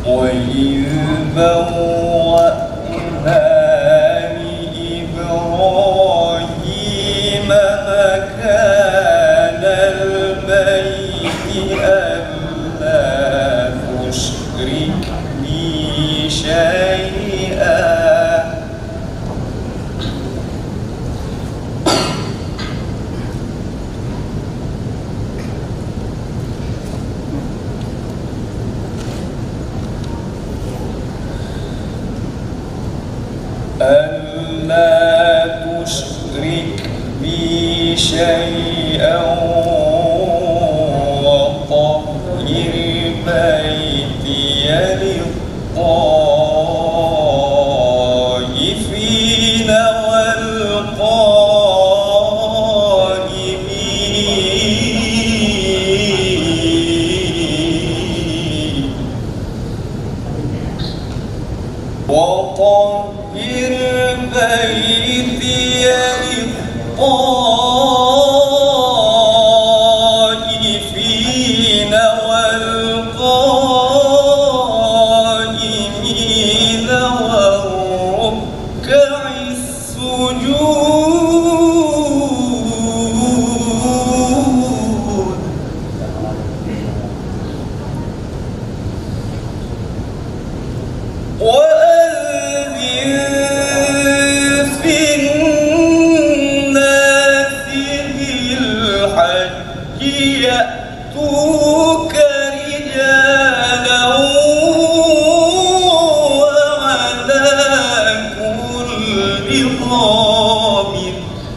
وإذ بوأنا لإبراهيم مكان البيت ألا تشرك بي شيئا وطهر بيتي للطائفين والقائمين وطهر بيتي للطائفين والقائمين والركع السجود يأتوك رجالا وعلى كل ضامر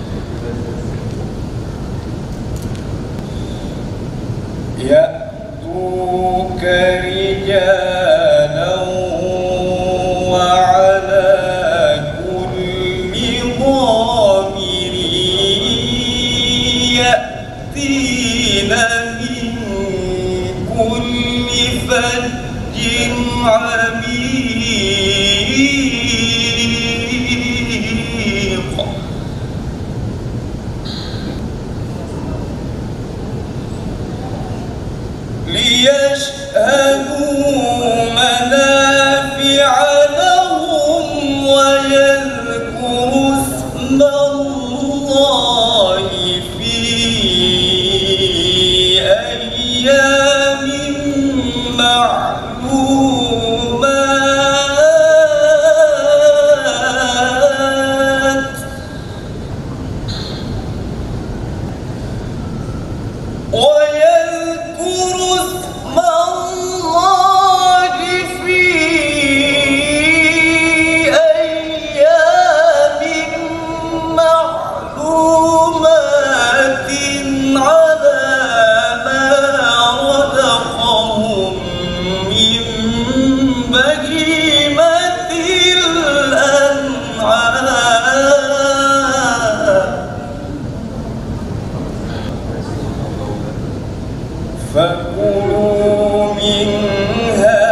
يأتوك رجالا وعلى كل ضامر يأتين كل فج عميق ليشهدوا منافع لهم ويذكروا اسم الله في أيام معلومات ويذكروا اسم الله في أيام معلومات على ما رزقهم من بهيمة الأنعام فكلوا منها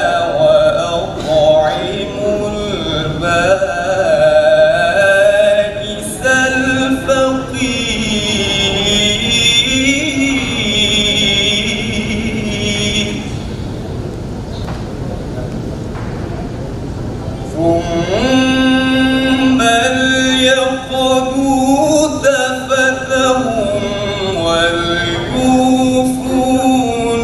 وأطعموا البائس الفقير ثم ليقضوا تفثهم وليوفوا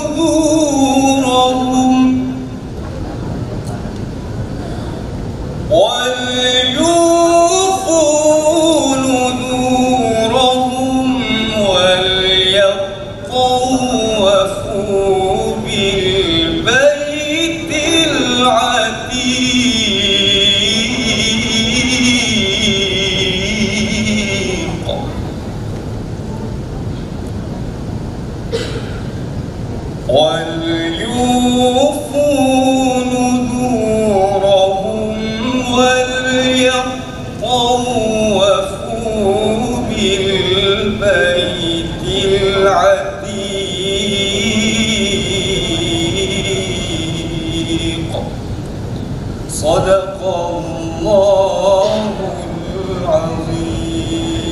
نذورهم وليطوفوا بالبيت العتيق وليوفوا نذورهم وليطوفوا بالبيت العتيق صدق الله العظيم.